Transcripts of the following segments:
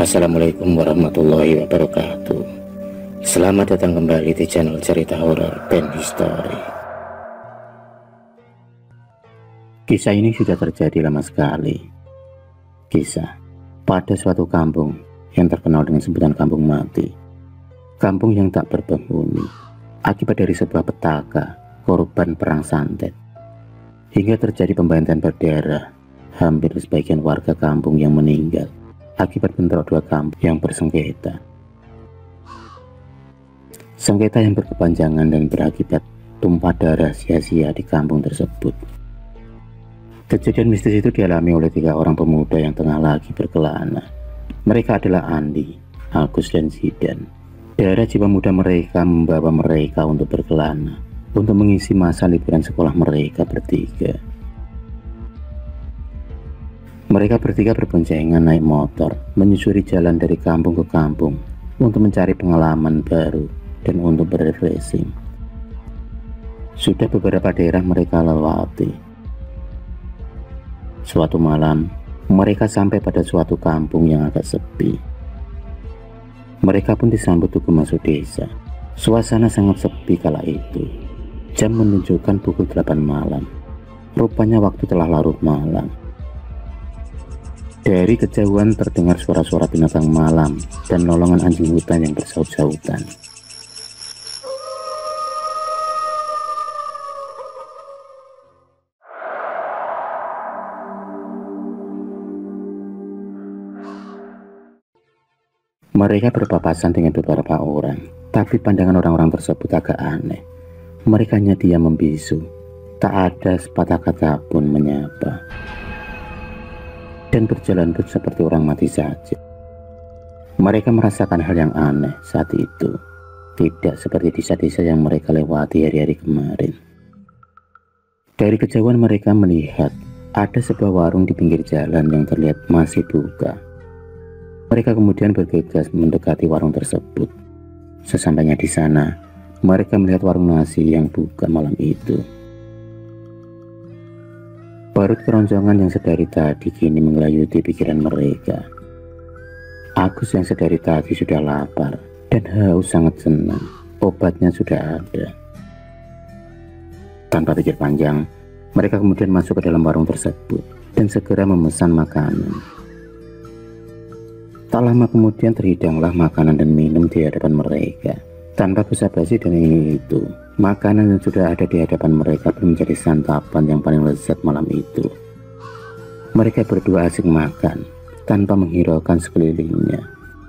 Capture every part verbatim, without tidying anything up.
Assalamualaikum warahmatullahi wabarakatuh. Selamat datang kembali di channel cerita horor dan history. Kisah ini sudah terjadi lama sekali. Kisah pada suatu kampung yang terkenal dengan sebutan kampung mati. Kampung yang tak berpenghuni akibat dari sebuah petaka korban perang santet. Hingga terjadi pembantaian berdarah. Hampir sebagian warga kampung yang meninggal akibat bentrok dua kampung yang bersengketa. Sengketa yang berkepanjangan dan berakibat tumpah darah sia-sia di kampung tersebut. Kejadian mistis itu dialami oleh tiga orang pemuda yang tengah lagi berkelana. Mereka adalah Andi, Agus, dan Zidan. Darah jiwa muda mereka membawa mereka untuk berkelana, untuk mengisi masa liburan sekolah mereka bertiga. Mereka bertiga berboncengan naik motor, menyusuri jalan dari kampung ke kampung untuk mencari pengalaman baru dan untuk berrefreshing. Sudah beberapa daerah mereka lewati. Suatu malam, mereka sampai pada suatu kampung yang agak sepi. Mereka pun disambut tugu masuk desa. Suasana sangat sepi kala itu. Jam menunjukkan pukul delapan malam. Rupanya waktu telah larut malam. Dari kejauhan terdengar suara-suara binatang malam dan lolongan anjing hutan yang bersaut-sautan. Mereka berpapasan dengan beberapa orang, tapi pandangan orang-orang tersebut agak aneh. Mereka hanya diam membisu, tak ada sepatah kata pun menyapa. Dan berjalan pun seperti orang mati saja. Mereka merasakan hal yang aneh saat itu, tidak seperti desa-desa yang mereka lewati hari-hari kemarin. Dari kejauhan mereka melihat ada sebuah warung di pinggir jalan yang terlihat masih buka. Mereka kemudian bergegas mendekati warung tersebut. Sesampainya di sana, mereka melihat warung nasi yang buka malam itu. Parut keroncongan yang sedari tadi kini menggelayuti pikiran mereka. Agus yang sedari tadi sudah lapar dan haus sangat senang. Obatnya sudah ada. Tanpa pikir panjang, mereka kemudian masuk ke dalam warung tersebut dan segera memesan makanan. Tak lama kemudian terhidanglah makanan dan minum di hadapan mereka. Tanpa basa-basi dan ini itu, makanan yang sudah ada di hadapan mereka pun menjadi santapan yang paling lezat malam itu. Mereka berdua asik makan, tanpa menghiraukan sekelilingnya.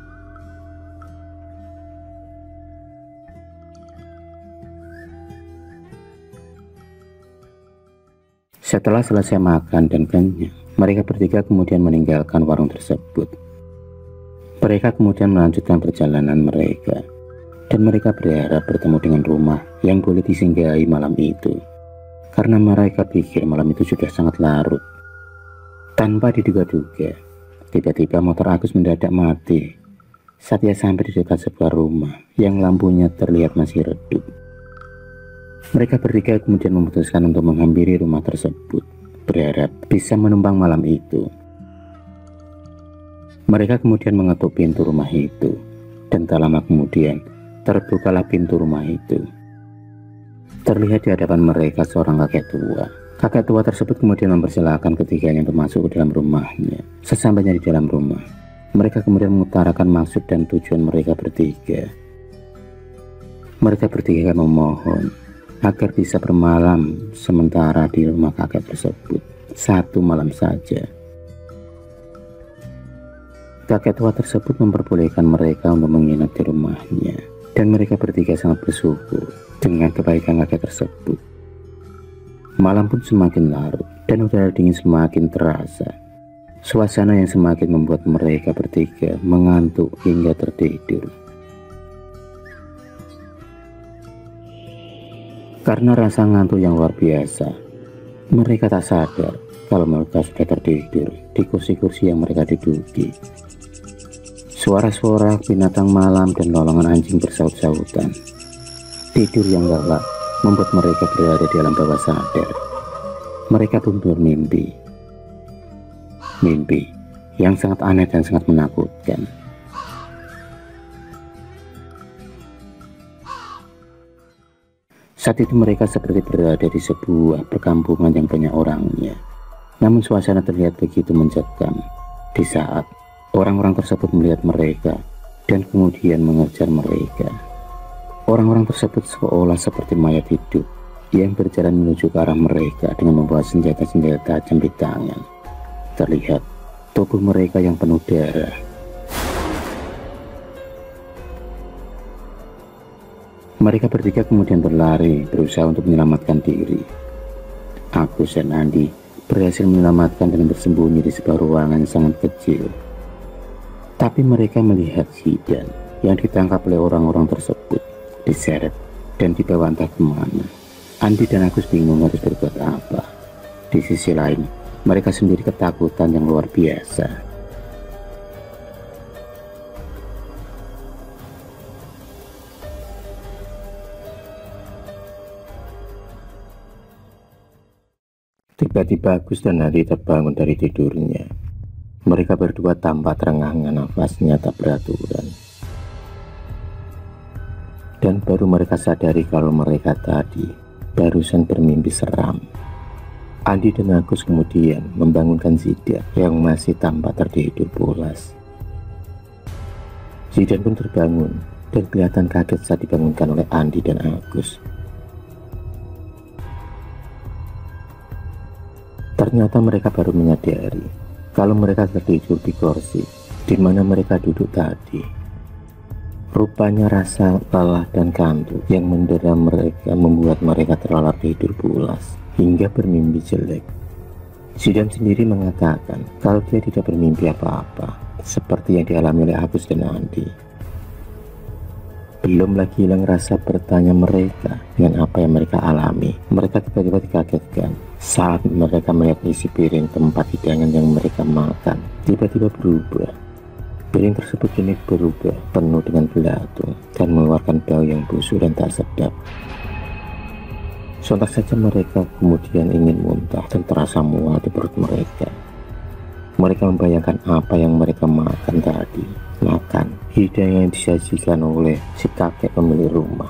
Setelah selesai makan dan kenyang, mereka bertiga kemudian meninggalkan warung tersebut. Mereka kemudian melanjutkan perjalanan mereka. Dan mereka berharap bertemu dengan rumah yang boleh disinggahi malam itu. Karena mereka pikir malam itu sudah sangat larut. Tanpa diduga-duga, tiba-tiba motor Agus mendadak mati saat ia sampai di dekat sebuah rumah yang lampunya terlihat masih redup. Mereka bertiga kemudian memutuskan untuk menghampiri rumah tersebut, berharap bisa menumpang malam itu. Mereka kemudian mengetuk pintu rumah itu, dan tak lama kemudian terbukalah pintu rumah itu. Terlihat di hadapan mereka seorang kakek tua. Kakek tua tersebut kemudian mempersilahkan ketiganya untuk masuk ke dalam rumahnya. Sesampainya di dalam rumah, mereka kemudian mengutarakan maksud dan tujuan mereka bertiga. Mereka bertiga memohon agar bisa bermalam sementara di rumah kakek tersebut, satu malam saja. Kakek tua tersebut memperbolehkan mereka untuk menginap di rumahnya. Dan mereka bertiga sangat bersyukur dengan kebaikan kakek tersebut. Malam pun semakin larut dan udara dingin semakin terasa. Suasana yang semakin membuat mereka bertiga mengantuk hingga tertidur. Karena rasa ngantuk yang luar biasa, mereka tak sadar kalau mereka sudah tertidur di kursi-kursi yang mereka duduki. Suara-suara binatang malam dan lolongan anjing bersaut-sautan. Tidur yang lelap membuat mereka berada di alam bawah sadar. Mereka pun bermimpi. Mimpi yang sangat aneh dan sangat menakutkan. Saat itu mereka seperti berada di sebuah perkampungan yang banyak orangnya. Namun suasana terlihat begitu mencekam di saat orang-orang tersebut melihat mereka dan kemudian mengejar mereka. Orang-orang tersebut seolah seperti mayat hidup yang berjalan menuju ke arah mereka dengan membawa senjata-senjata tajam di tangan. Terlihat tubuh mereka yang penuh darah. Mereka bertiga kemudian berlari, berusaha untuk menyelamatkan diri. Agus dan Andi berhasil menyelamatkan dan bersembunyi di sebuah ruangan yang sangat kecil. Tapi mereka melihat Zidan yang ditangkap oleh orang-orang tersebut, diseret dan dibawa entah kemana. Andi dan Agus bingung harus berbuat apa. Di sisi lain, mereka sendiri ketakutan yang luar biasa. Tiba-tiba Agus dan Andi terbangun dari tidurnya. Mereka berdua tampak terengah-engah, nafasnya tak beraturan. Dan baru mereka sadari kalau mereka tadi barusan bermimpi seram. Andi dan Agus kemudian membangunkan Zidan yang masih tampak tertidur pulas. Zidan pun terbangun dan kelihatan kaget saat dibangunkan oleh Andi dan Agus. Ternyata mereka baru menyadari kalau mereka tertidur di kursi di mana mereka duduk tadi. Rupanya rasa lelah dan kantuk yang mendera mereka membuat mereka terlelap tidur pulas hingga bermimpi jelek. Zidan sendiri mengatakan kalau dia tidak bermimpi apa-apa seperti yang dialami oleh Agus dan Andi. Belum lagi hilang rasa bertanya mereka dengan apa yang mereka alami. Mereka tiba-tiba dikagetkan saat mereka melihat isi piring tempat hidangan yang mereka makan tiba-tiba berubah. Piring tersebut kini berubah penuh dengan belatung dan mengeluarkan bau yang busuk dan tak sedap. Sontak saja mereka kemudian ingin muntah dan terasa mual di perut mereka. Mereka membayangkan apa yang mereka makan tadi. Makan hidangan yang disajikan oleh si kakek pemilik rumah.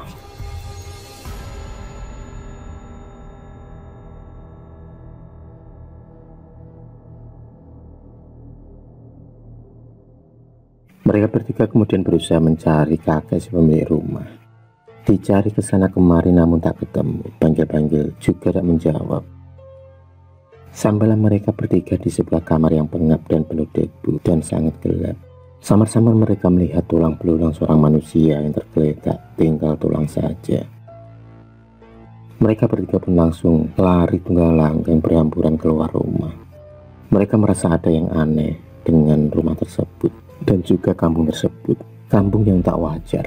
Mereka bertiga kemudian berusaha mencari kakek si pemilik rumah. Dicari ke sana kemari namun tak ketemu. Panggil-panggil juga tak menjawab. Sampailah mereka bertiga di sebuah kamar yang pengap dan penuh debu dan sangat gelap. Samar-samar mereka melihat tulang belulang seorang manusia yang tergeletak, tinggal tulang saja. Mereka bertiga pun langsung lari tunggang langgang berhamburan keluar rumah. Mereka merasa ada yang aneh dengan rumah tersebut dan juga kampung tersebut, kampung yang tak wajar.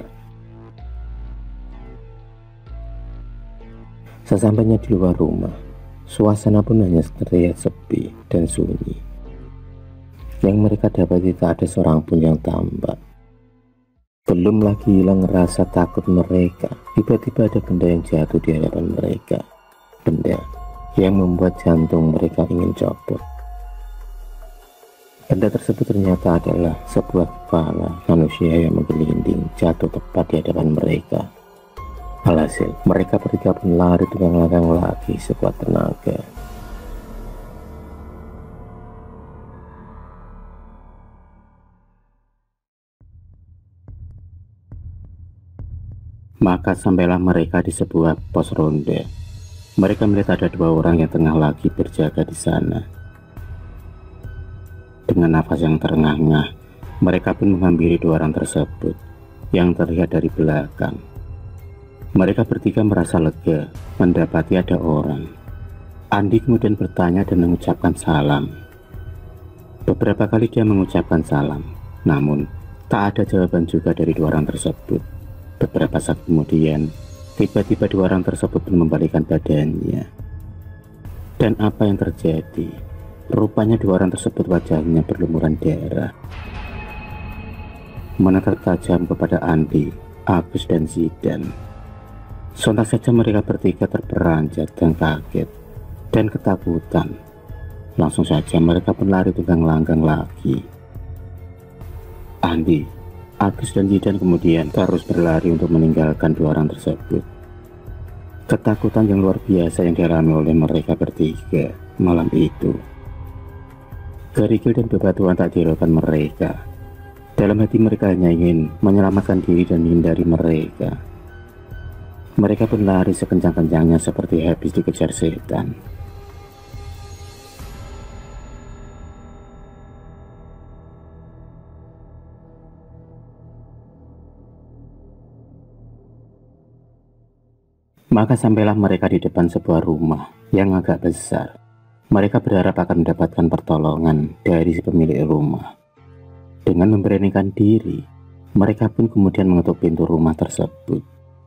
Sesampainya di luar rumah, suasana pun hanya terlihat sepi dan sunyi. Yang mereka dapati tak ada seorang pun yang tampak. Belum lagi hilang rasa takut mereka. Tiba-tiba ada benda yang jatuh di hadapan mereka. Benda yang membuat jantung mereka ingin copot. Benda tersebut ternyata adalah sebuah kepala manusia yang menggelinding jatuh tepat di hadapan mereka. Alhasil mereka bertiga pun lari tunggang langgang lagi sekuat tenaga. Maka sampailah mereka di sebuah pos ronde. Mereka melihat ada dua orang yang tengah lagi berjaga di sana. Dengan nafas yang terengah-engah, mereka pun menghampiri dua orang tersebut yang terlihat dari belakang. Mereka bertiga merasa lega mendapati ada orang. Andi kemudian bertanya dan mengucapkan salam. Beberapa kali dia mengucapkan salam, namun tak ada jawaban juga dari dua orang tersebut. Beberapa saat kemudian, tiba-tiba dua orang tersebut pun membalikkan badannya. Dan apa yang terjadi? Rupanya dua orang tersebut wajahnya berlumuran darah. Menatap tajam kepada Andi, Agus dan Zidan. Sontak saja mereka bertiga terperanjat dan kaget dan ketakutan. Langsung saja mereka pun lari tunggang langgang lagi. Andi, Agus dan Zidan kemudian terus berlari untuk meninggalkan dua orang tersebut. Ketakutan yang luar biasa yang dialami oleh mereka bertiga malam itu. Kerikil dan bebatuan tak dihiraukan mereka. Dalam hati mereka hanya ingin menyelamatkan diri dan menghindari mereka. Mereka pun lari sekencang-kencangnya seperti habis dikejar setan. Maka sampailah mereka di depan sebuah rumah yang agak besar. Mereka berharap akan mendapatkan pertolongan dari si pemilik rumah. Dengan memberanikan diri, mereka pun kemudian mengetuk pintu rumah tersebut.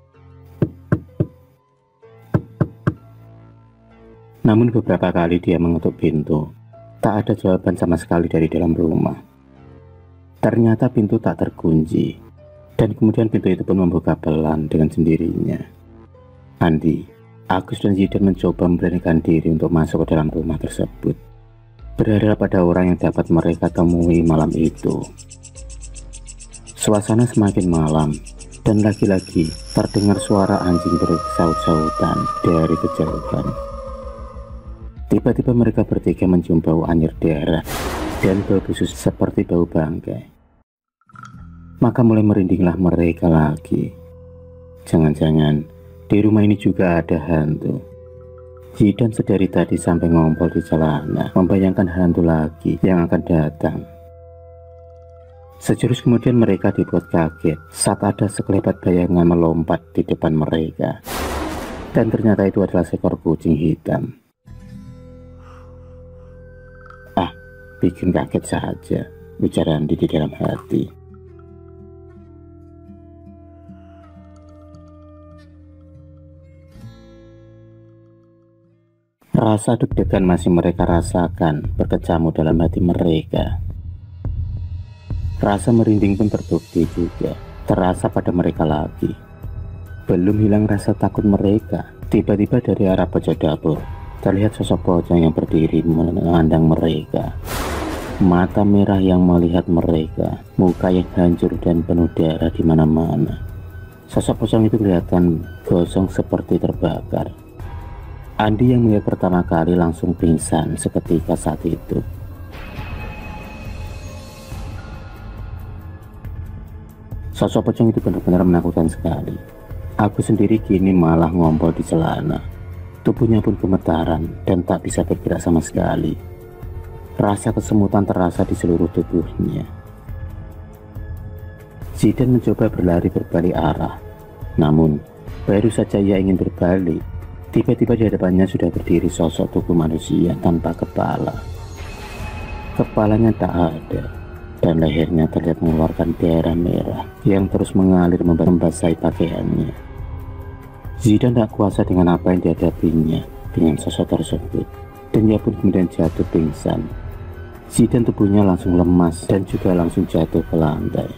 Namun beberapa kali dia mengetuk pintu, tak ada jawaban sama sekali dari dalam rumah. Ternyata pintu tak terkunci, dan kemudian pintu itu pun membuka pelan dengan sendirinya. Andi, Agus dan Zidan mencoba memberanikan diri untuk masuk ke dalam rumah tersebut, berharap pada orang yang dapat mereka temui malam itu. Suasana semakin malam, dan lagi-lagi terdengar suara anjing bersaut-sautan dari kejauhan. Tiba-tiba mereka bertiga mencium bau anyir darah dan bau busuk seperti bau bangkai. Maka mulai merindinglah mereka lagi. Jangan-jangan di rumah ini juga ada hantu. Zidan sedari tadi sampai ngompol di celana, membayangkan hantu lagi yang akan datang. Sejurus kemudian mereka dibuat kaget saat ada sekelebat bayangan melompat di depan mereka. Dan ternyata itu adalah seekor kucing hitam. Ah, bikin kaget saja, ujar Andi di dalam hati. Rasa deg-degan masih mereka rasakan berkecamuk dalam hati mereka. Rasa merinding pun terbukti juga terasa pada mereka lagi. Belum hilang rasa takut mereka, tiba-tiba dari arah pojok dapur terlihat sosok pocong yang berdiri memandang mereka. Mata merah yang melihat mereka, muka yang hancur dan penuh darah di mana-mana. Sosok pocong itu kelihatan gosong seperti terbakar. Andi yang melihat pertama kali langsung pingsan seketika saat itu. Sosok pocong itu benar-benar menakutkan sekali. Aku sendiri kini malah ngompol di celana. Tubuhnya pun gemetaran dan tak bisa bergerak sama sekali. Rasa kesemutan terasa di seluruh tubuhnya. Zidan mencoba berlari berbalik arah. Namun, baru saja ia ingin berbalik, tiba-tiba di hadapannya sudah berdiri sosok tubuh manusia tanpa kepala. Kepalanya tak ada, dan lehernya terlihat mengeluarkan darah merah yang terus mengalir membasahi pakaiannya. Zidan tak kuasa dengan apa yang dihadapinya dengan sosok tersebut, dan ia pun kemudian jatuh pingsan. Zidan tubuhnya langsung lemas dan juga langsung jatuh ke lantai.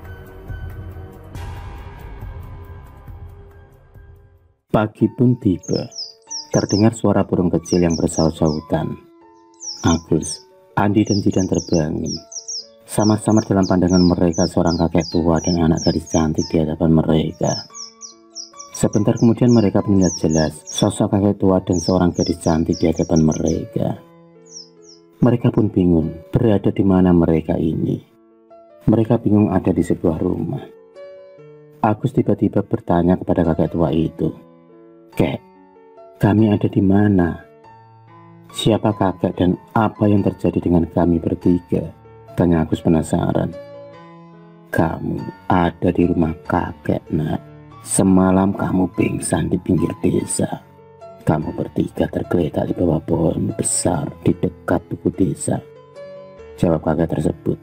Pagi pun tiba. Terdengar suara burung kecil yang bersaut-sautan. Agus, Andi dan Zidan terbangun. Samar-samar dalam pandangan mereka seorang kakek tua dan anak gadis cantik di hadapan mereka. Sebentar kemudian mereka melihat jelas sosok kakek tua dan seorang gadis cantik di hadapan mereka. Mereka pun bingung berada di mana mereka ini. Mereka bingung ada di sebuah rumah. Agus tiba-tiba bertanya kepada kakek tua itu, "Kek, kami ada di mana? Siapa kakek dan apa yang terjadi dengan kami bertiga?" Tanya Agus penasaran. "Kamu ada di rumah kakek, nak. Semalam kamu pingsan di pinggir desa. Kamu bertiga tergeletak di bawah pohon besar di dekat tugu desa," jawab kakek tersebut.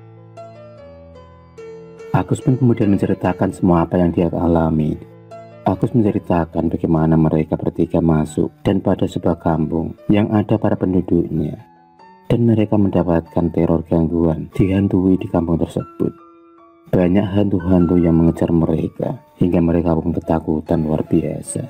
Agus pun kemudian menceritakan semua apa yang dia alami. Agus menceritakan bagaimana mereka bertiga masuk dan pada sebuah kampung yang ada para penduduknya, dan mereka mendapatkan teror gangguan dihantui di kampung tersebut. Banyak hantu-hantu yang mengejar mereka hingga mereka pun ketakutan luar biasa.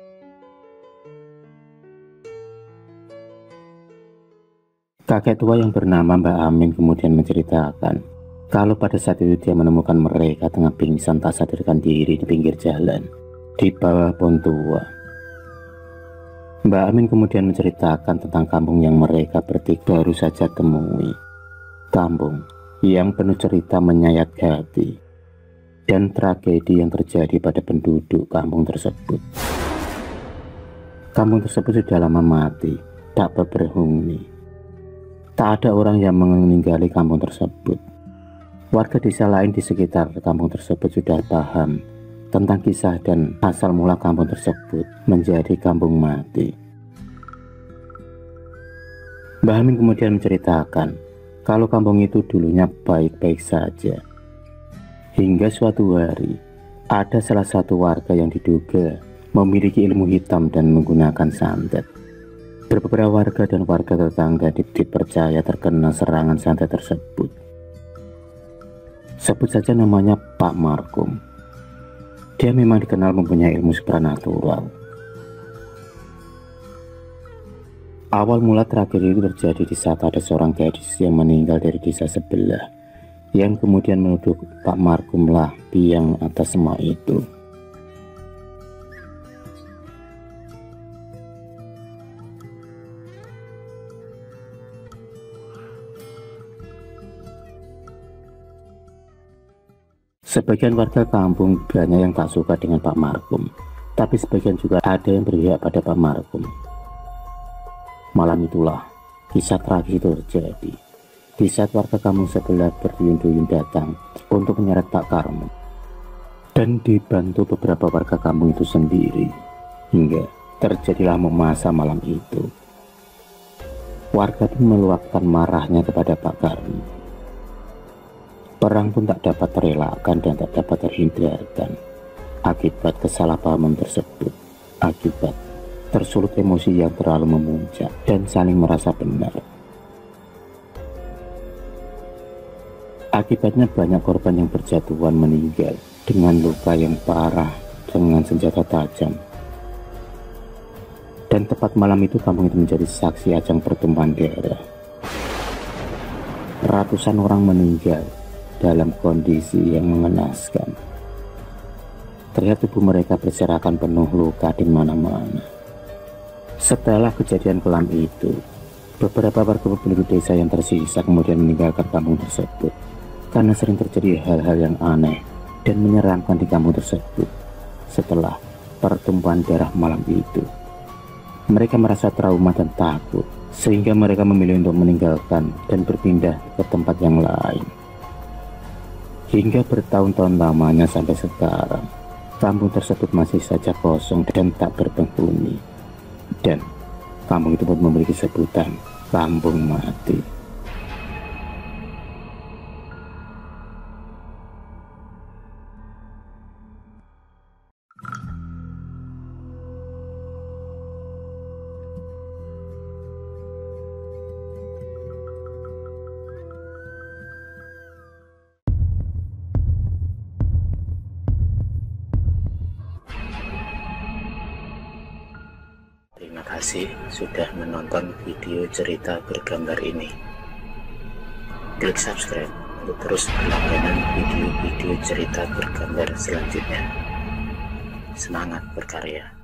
Kakek tua yang bernama Mbak Amin kemudian menceritakan kalau pada saat itu dia menemukan mereka tengah pingsan tak sadarkan diri di pinggir jalan di bawah pohon tua. Mbak Amin kemudian menceritakan tentang kampung yang mereka bertiga baru saja temui. Kampung yang penuh cerita menyayat hati dan tragedi yang terjadi pada penduduk kampung tersebut. Kampung tersebut sudah lama mati, tak berpenghuni. Tak ada orang yang meninggali kampung tersebut. Warga desa lain di sekitar kampung tersebut sudah paham tentang kisah dan asal mula kampung tersebut menjadi kampung mati. Mbah Amin kemudian menceritakan kalau kampung itu dulunya baik-baik saja. Hingga suatu hari, ada salah satu warga yang diduga memiliki ilmu hitam dan menggunakan santet. Beberapa warga dan warga tetangga dipercaya terkena serangan santet tersebut. Sebut saja namanya Pak Markum. Dia memang dikenal mempunyai ilmu supranatural. Awal mula tragedi itu terjadi di saat ada seorang gadis yang meninggal dari desa sebelah, yang kemudian menuduh Pak Markum lah biang atas semua itu. Sebagian warga kampung banyak yang tak suka dengan Pak Markum, tapi sebagian juga ada yang berpihak pada Pak Markum. Malam itulah kisah tragis itu terjadi. Di saat warga kampung sebelah berduyun-duyun datang untuk menyeret Pak Karmo, dan dibantu beberapa warga kampung itu sendiri, hingga terjadilah memasak malam itu. Warga pun meluapkan marahnya kepada Pak Karmo. Perang pun tak dapat terelakkan dan tak dapat terhindarkan akibat kesalahpahaman tersebut, akibat tersulut emosi yang terlalu memuncak dan saling merasa benar. Akibatnya banyak korban yang berjatuhan meninggal dengan luka yang parah dengan senjata tajam. Dan tepat malam itu kampung itu menjadi saksi ajang pertumpahan darah. Ratusan orang meninggal dalam kondisi yang mengenaskan. Terlihat tubuh mereka berserakan penuh luka di mana-mana. Setelah kejadian kelam itu, beberapa warga penduduk desa yang tersisa kemudian meninggalkan kampung tersebut karena sering terjadi hal-hal yang aneh dan menyeramkan di kampung tersebut. Setelah pertumpahan darah malam itu, mereka merasa trauma dan takut, sehingga mereka memilih untuk meninggalkan dan berpindah ke tempat yang lain. Hingga bertahun-tahun lamanya sampai sekarang, kampung tersebut masih saja kosong dan tak berpenghuni. Dan kampung itu pun memiliki sebutan kampung mati. Terima kasih sudah menonton video cerita bergambar ini. Klik subscribe untuk terus berlangganan video-video cerita bergambar selanjutnya. Semangat berkarya.